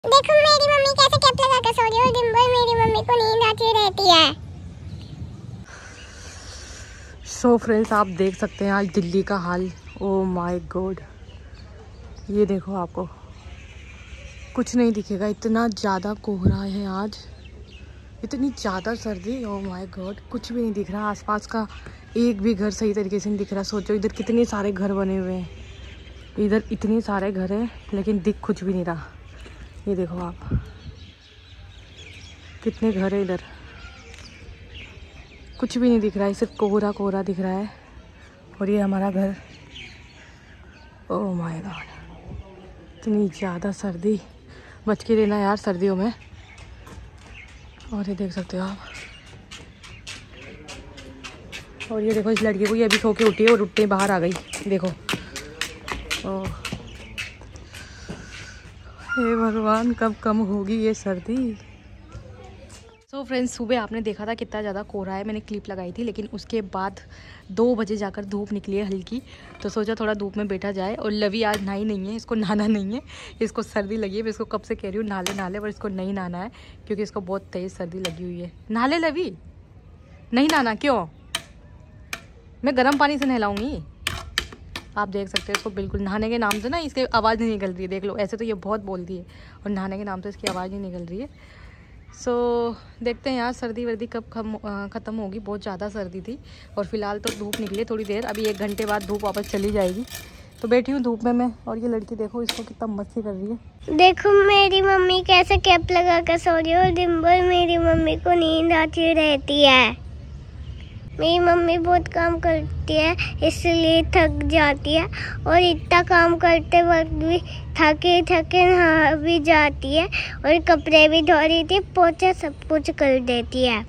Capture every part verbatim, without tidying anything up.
देखो मेरी मम्मी कैसे कैप लगा कर सो रही है और दिन भर मेरी मम्मी को नींद आती रहती है। सो फ्रेंड्स, आप देख सकते हैं आज दिल्ली का हाल। ओ माय गॉड, ये देखो, आपको कुछ नहीं दिखेगा, इतना ज़्यादा कोहरा है आज, इतनी ज़्यादा सर्दी। ओ माय गॉड, कुछ भी नहीं दिख रहा, आसपास का एक भी घर सही तरीके से नहीं दिख रहा। सोचो इधर कितने सारे घर बने हुए हैं, इधर इतने सारे घर हैं लेकिन दिख कुछ भी नहीं रहा। ये देखो आप, कितने घर है इधर, कुछ भी नहीं दिख रहा है, सिर्फ कोहरा कोहरा दिख रहा है। और ये हमारा घर। ओह माय गॉड, इतनी ज़्यादा सर्दी, बच के रहना यार सर्दियों में। और ये देख सकते हो आप, और ये देखो इस लड़की को, ये अभी सो के उठी है और उठते बाहर आ गई। देखो, ओह हे भगवान, कब कम होगी ये सर्दी। सो so फ्रेंड्स, सुबह आपने देखा था कितना ज़्यादा कोहरा है, मैंने क्लिप लगाई थी, लेकिन उसके बाद दो बजे जाकर धूप निकली है हल्की, तो सोचा थोड़ा धूप में बैठा जाए। और लवी आज नहाई नहीं है, इसको नहाना नहीं है, इसको सर्दी लगी है। मैं इसको कब से कह रही हूँ नहा ले नहा ले, पर इसको नहीं नहाना है क्योंकि इसको बहुत तेज़ सर्दी लगी हुई है। नहा ले लवी, नहीं नहाना क्यों? मैं गर्म पानी से नहलाऊँगी। आप देख सकते हो इसको, बिल्कुल नहाने के नाम से ना इसके आवाज़ नहीं निकल रही है। देख लो, ऐसे तो ये बहुत बोलती है और नहाने के नाम से इसकी आवाज़ नहीं निकल रही है। सो so, देखते हैं यार सर्दी वर्दी कब ख़त्म होगी। बहुत ज़्यादा सर्दी थी और फिलहाल तो धूप निकली थोड़ी देर, अभी एक घंटे बाद धूप वापस चली जाएगी। तो बैठी हूँ धूप में मैं, और ये लड़की देखो, इसको कितना मस्ती कर रही है। देखो मेरी मम्मी कैसे कैप लगा कर सो रही है और दिन भर मेरी मम्मी को नींद आती रहती है। मेरी मम्मी बहुत काम करती है इसलिए थक जाती है, और इतना काम करते वक्त भी थके थके नहा भी जाती है और कपड़े भी धो रही थी, पोछा सब कुछ कर देती है।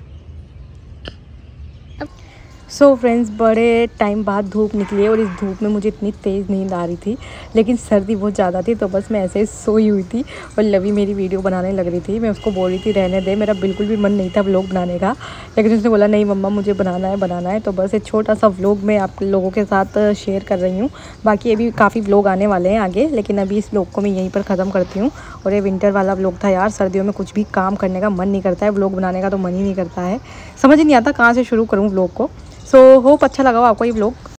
सो so फ्रेंड्स, बड़े टाइम बाद धूप निकली है और इस धूप में मुझे इतनी तेज़ नींद आ रही थी, लेकिन सर्दी बहुत ज़्यादा थी, तो बस मैं ऐसे ही सोई हुई थी। और लवी मेरी वीडियो बनाने लग रही थी, मैं उसको बोल रही थी रहने दे, मेरा बिल्कुल भी मन नहीं था व्लॉग बनाने का, लेकिन उसने बोला नहीं मम्मा मुझे बनाना है बनाना है। तो बस एक छोटा सा व्लॉग मैं आप लोगों के साथ शेयर कर रही हूँ। बाकी अभी काफ़ी व्लॉग आने वाले हैं आगे, लेकिन अभी इस व्लॉग को मैं यहीं पर ख़त्म करती हूँ। और ये विंटर वाला व्लॉग था यार, सर्दियों में कुछ भी काम करने का मन नहीं करता है, व्लॉग बनाने का तो मन ही नहीं करता है, समझ नहीं आता कहाँ से शुरू करूँ व्लॉग को। सो होप अच्छा लगा हो आपको ये व्लॉग।